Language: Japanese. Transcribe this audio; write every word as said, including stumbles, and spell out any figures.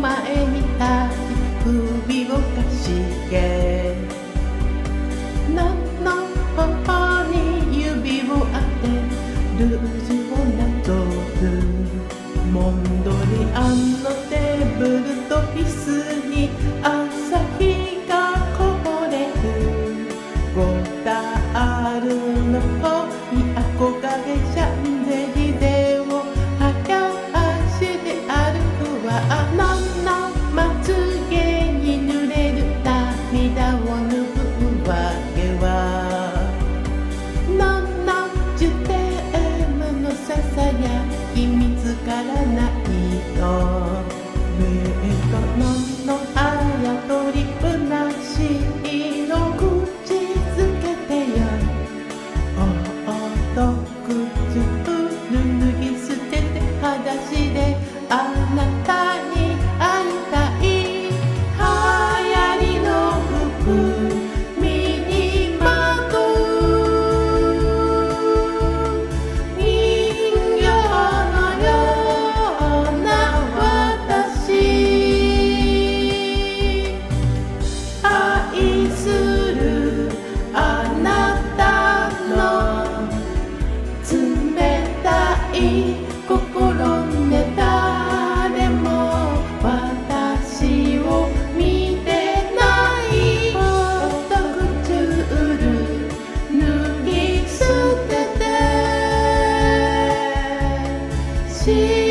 前みたい首をかしげのの頬に指を当てルージュをなぞるモンドリアンのテーブルと椅子に朝日がこぼれるゴダールの方に憧れシャンゼリゼを早足で歩くわののまつげに濡れる涙を拭うわけはののジュテームのささやき見つからないのメイドののあやとりぶなしいの口づけてよおっと靴脱ぎ捨てて裸足であなたに会いたい流行りの服身にまとう人形のような私愛するあなたの冷たい心ね誰も私を見てないホットクチュール脱ぎ捨てて